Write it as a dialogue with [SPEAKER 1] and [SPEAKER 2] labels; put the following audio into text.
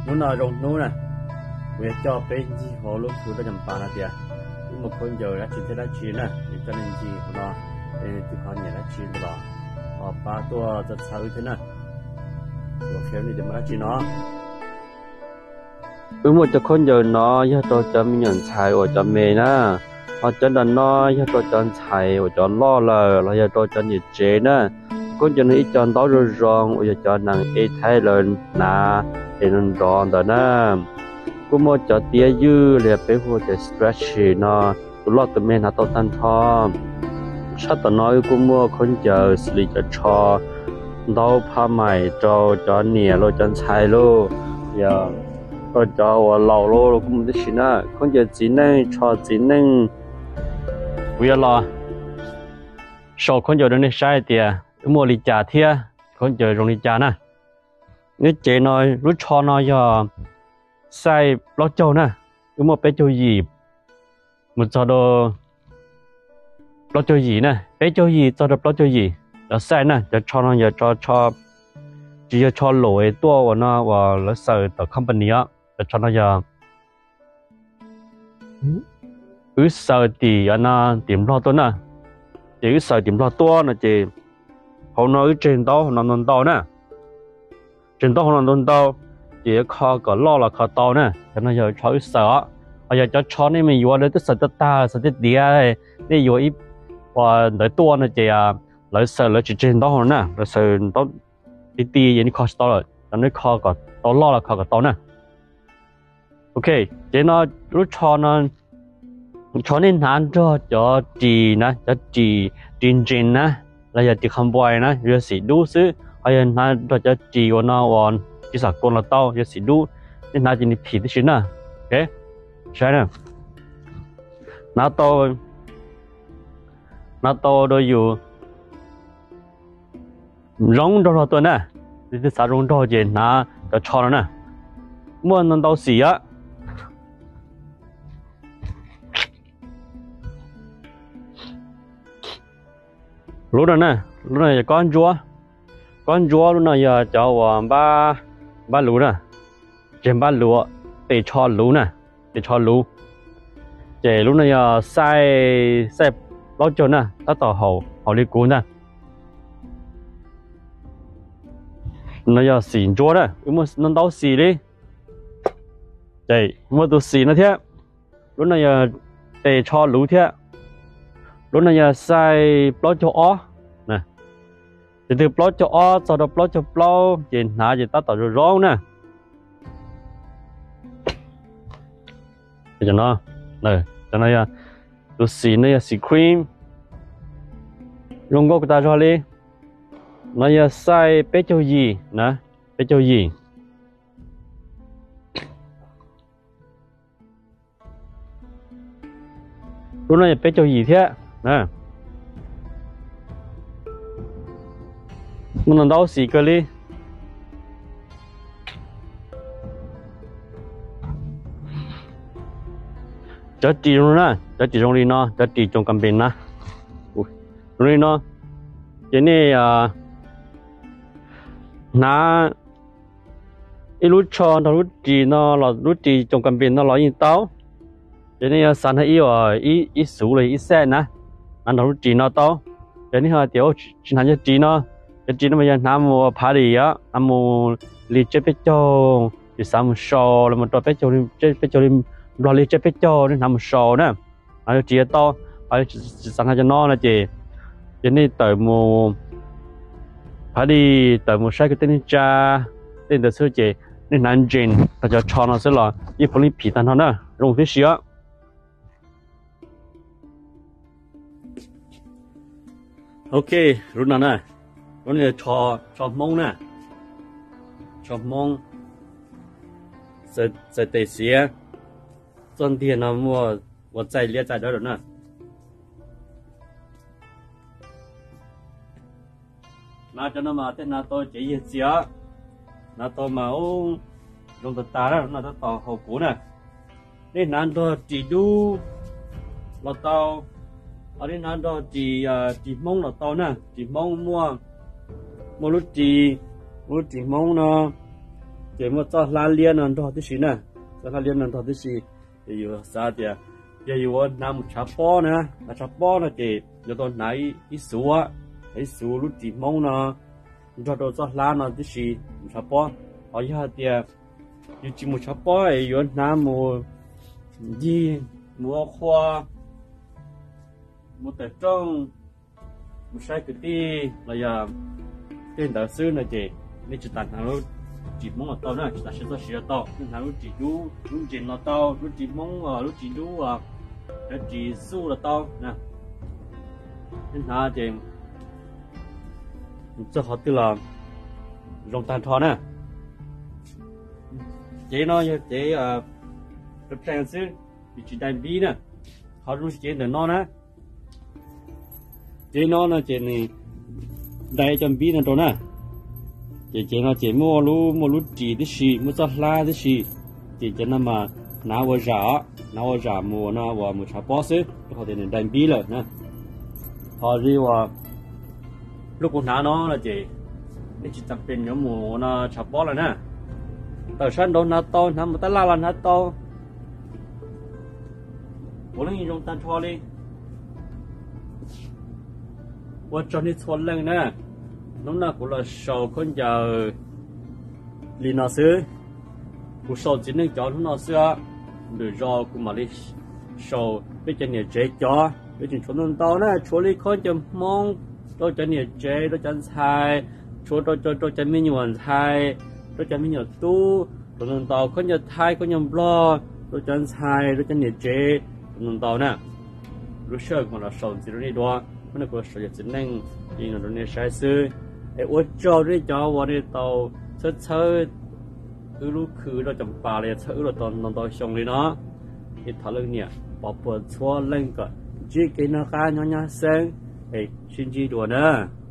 [SPEAKER 1] muốn nói rong nô nè về cho bên gì họ lúc thứ đó nhầm bàn là tiền nhưng mà con giờ đã chuyển thế đã chuyển nè thì cho nên gì của nó thì họ nhảy đã chuyển rồi họ ba tua rất sao thế nè rồi khéo này để mà đã chuyển nó một cho con giờ nó giờ tôi cho mình nhận xài ở cho mẹ nè họ cho nó giờ tôi cho xài ở cho lo là giờ tôi cho nhiệt chế nè con cho nó ít cho đó rồi rồi giờ cho nàng ít thay lên nà để nó ròn đó nè cũng một cho tia dư là bé hồ để stretch nó lót tụi mình là tao tan thom sát tao nói cũng mua con chờ xử cho đau pha mày cho nè lo cho xài lo giờ rồi cho lẩu lo cũng được xin á con giờ chỉ nên cho chỉ nên bây giờ sau con giờ đến sai thì mua lì trà thia con giờ dùng lì trà nè nếu chế nói rút cho nó giờ sai lót châu nè cũng một bé châu gì một giờ đồ lót châu gì nè bé châu gì cho được lót châu gì là sai nè cho nó giờ cho chỉ cho lỗi tua của nó và nó sợ từ company á cho nó giờ sợ thì nó tìm lo tôi nè chỉ sợ tìm lo tua nè chị họ nói trên đó họ nói to nè trên đó họ nói to chỉ kho có lo là kho to nè cho nó giờ cho sợ bây giờ cho này mình vừa đấy tức sợ ta sợ tức đĩa này đi vừa ít và đợi tua nè chị lấy sợ lấy chỉ trên đó họ nè lấy sợ đó đi vậy nó kho to rồi cho nó kho có to lo là kho có to nè ok chỉ nó rút cho nên hắn cho chị nè cho chị trên nè là giờ chị không bồi nè giờ xí đu xứ hay là hắn cho chị của nó còn chỉ sợ con là tao giờ xí đu nên hắn chỉ đi phì tí xíu nè ok sai nè nó đôi dù rong đó tôi nè thì sao rong đó gì nó cho nó nè mua nó đâu xí á lúc này con chúa lúc này giờ cho ba lú nè trên ba lú để cho lú để lúc này giờ sai bao nhiêu nè ta tỏ hậu đi cuốn nè nó giờ xỉn chúa nè nó đâu xì đi để mua đồ xì nó thế lúc này giờ để cho lú thế lúc này giờ sai plot cho ó nè từ plot cho ó sau đó plot cho plot gì nãy gì ta tạo rồi nè cho nó này cho nó giờ tôi xì này xì cream dùng gốc ta cho đi nó giờ sai bé châu gì nè bé châu gì lúc này bé châu gì thế nè mình đâu xì cơ đi cho chị luôn nè cho chị trong đi nó cho chị trong cầm bên nè rồi nó cái này nó ít lúc cho nó lúc chị nó là lúc chị trong cầm bên nó nói như tao cái này sản hay ít số này ít xe nè anh lúc chị nó tao cái này là tiểu chỉ hành cho chị nó bây giờ nam mùa party á nam mùa đi chơi bết châu thì sao một show là một trò bết châu đi lo đi chơi bết châu đi làm một show nè anh chị to anh sản hay cho nó là chị cái này tới mùa party tới mùa sai cái tên cha tên từ xưa chị nên nam jin ta cho nó sẽ là ít phần phí tan hơn nè rong thế xíu ok lúc nào nè lúc này cho mông nè cho mông sẽ để xía chân tiền nó mua một chạy liệt chạy đó rồi nè nó cho nó mà tên nó tôi chỉ gì xía nó tôi mà ông dùng từ ta đó nó tao hậu cũ nè nên nó tôi chỉ đu là tao ở đây nó đó chỉ mông là to nè chỉ mông mua lúc chỉ mông nó chỉ một cho lá liên nó đó tí xí nè cho lá liên nó đó tí xí thì yêu sao thì yêu nam chả bó nè là chả bó nó chỉ yêu tôi nãy ít số lúc chỉ mong nó cho lá nó tí xí chả bó ở nhà thì yêu chỉ một chả bó yêu nam một gì mua hoa một tờ trong một sai cái gì là giờ tên đạo sư này chị nên chỉ tặng hàng lúc chỉ mong ở tao nữa chỉ là sẽ cho sửa tao nhưng hàng lúc chỉ du lúc chỉ nó tao lúc chỉ mong lúc chỉ du để chỉ su là tao nè nên là chị cho họ tức là rong tàn thọ nè chị nói như chị tập trang sư chỉ đại bí nè họ lúc chị để nó nè chị nó là chị này đại trong bí nè đó nè chị nó chị mua lú chỉ tí xì mua cho la tí xì chị nó mà nào vào giả mua nó vào một chả bó xứ họ thì đại bí rồi nè họ đi vào lúc con nó là chị chỉ tậpเป็นnhóm mua nó chả bó rồi nè tờ sân đó nó to nó một tá la là nó to我能用单车哩，我找你错人呢，侬那过了少看就李老师，我少只能教侬老师啊，你绕过嘛哩少，别叫你这教，别叫从侬到呢，处理看就忙，都叫你这都叫菜，处都叫没人菜，都叫没人ตู้从侬到看就菜看就不咯，都叫菜都叫你这。nông tàu nè, lúc trước mà nó sầu chỉ đi đó, nó có sầu chỉ nên đi nó nên sai sư, để uống cho đi cho vào đi tàu chơi lúc khứ nó chậm bà này chơi nó tàu tàu xong đi nó, thì thằng lưng nè, bỏ bớt xóa lên cả, chỉ cái nó cá nhỏ nhỏ sen, để xin chỉ đùa nữa.